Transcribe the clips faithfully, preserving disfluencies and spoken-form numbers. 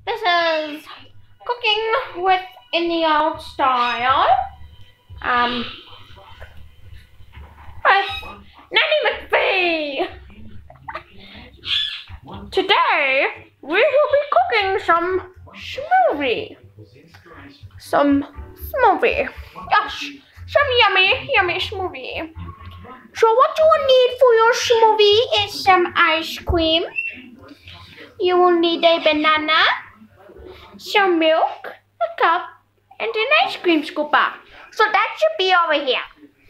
This is cooking with in the old style. Um, with Nanny McPhee. Today we will be cooking some smoothie. Some smoothie. Yes, some yummy, yummy smoothie. So what you will need for your smoothie is some ice cream. You will need a banana, some milk, a cup, and an ice cream scooper. So that should be over here.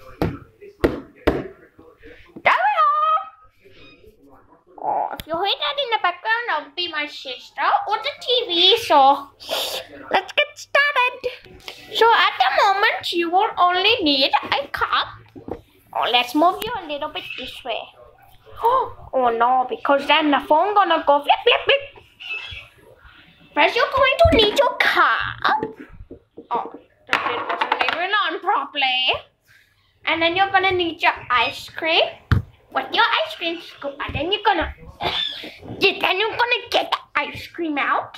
There we are. Oh, if you hear that in the background, that'll be my sister or the T V. So let's get started. So at the moment, you will only need a cup. Oh, let's move you a little bit this way. Oh, oh no, because then the phone gonna go flip, flip, flip. First, you're going to need your cup. Oh, the lid wasn't even on properly. And then you're gonna need your ice cream with your ice cream scoop. And then you're gonna, then you're gonna get the ice cream out.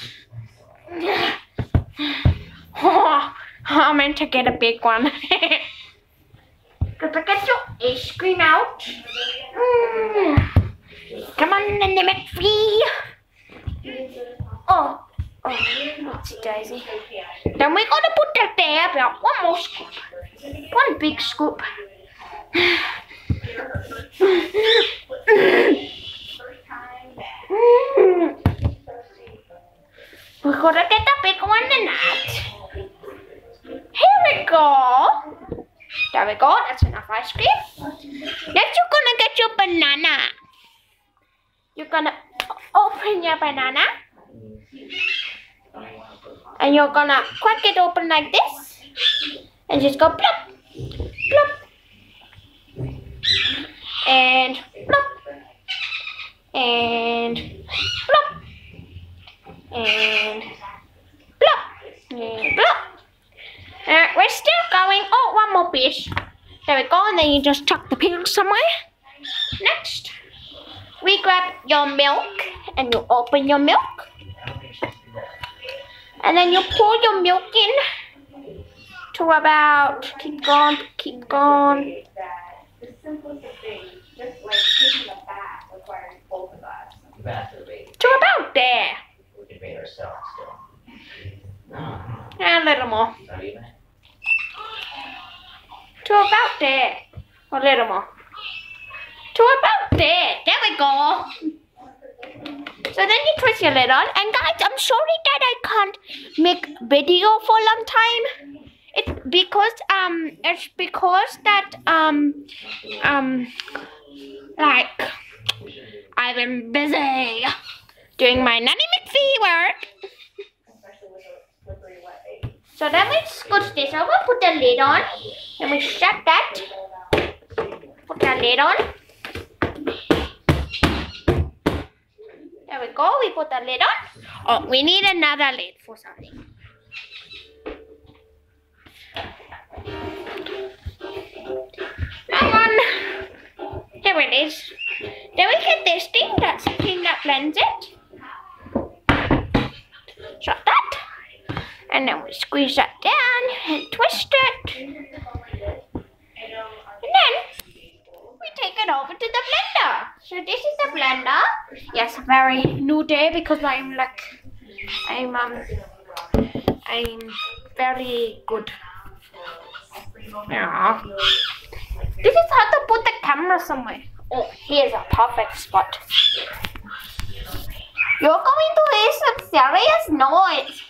Oh, I meant to get a big one. Gotta get your ice cream out. Mm. Come on, Nanny McPhee. Oh, oh, oopsie daisy. Then we're gonna put that there, about one more scoop. One big scoop. We're gonna get the big one tonight. Here we go. There we go, that's enough ice cream. Next you're gonna get your banana. You're gonna open your banana. And you're gonna crack it open like this. And just go plop, plop. And plop. And plop. And plop. And plop. Uh, we're still going. Oh, one more piece. There we go. And then you just tuck the peel somewhere. Next, we grab your milk and you open your milk. And then you pour your milk in to about, keep going, keep going. The simplest of things, just like taking a bath requiring both of us. To about there. We can bathe ourselves still. And a little more. To about there. A little more. To about there. There we go. So then you twist your lid on. And guys, I'm sorry that I can't make video for a long time. It's because um it's because that um um like I've been busy doing my Nanny McPhee work. So then we scooch this over, put the lid on, and we shut that. Put the lid on. There we go, we put the lid on. Oh, we need another lid for something. Hang on. Here it is. Then we get this thing, that's the thing that blends it. Shut that. And then we squeeze that down and twist it. And then we take it over to the blender. So this is the blender. Yes, a very new day because I'm like, I'm um, I'm very good. Yeah. This is how to put the camera somewhere. Oh, here's a perfect spot. You're going to hear some serious noise.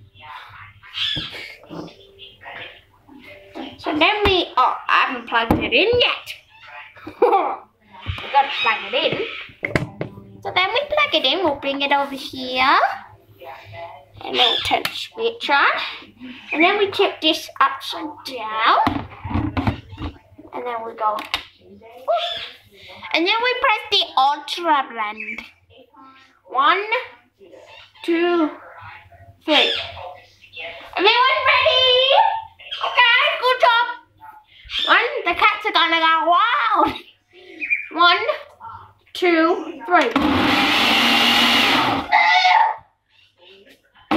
So then we, oh, I haven't plugged it in yet. We gotta plug it in. So then we plug it in, we'll bring it over here. And then turn the switch on. And then we tip this upside down. And then we go. Whoop. And then we press the ultra blend. One, two, three. Everyone ready? Okay, good job. One, the cats are gonna go wild. One, two, three.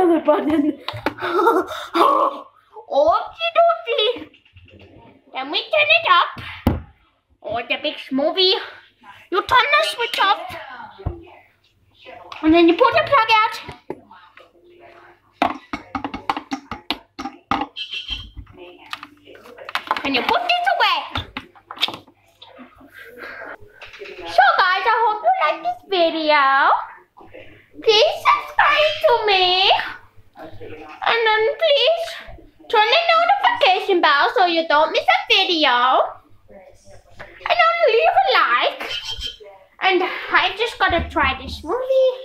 another button. Oopsie doopsie. Then we turn it up. Or the big movie. You turn the switch off. And then you pull the plug out. And you put this away. So guys, I hope you like this video. Please subscribe to me. And then please turn the notification bell so you don't miss a video. And then leave a like. And I just gotta try this movie.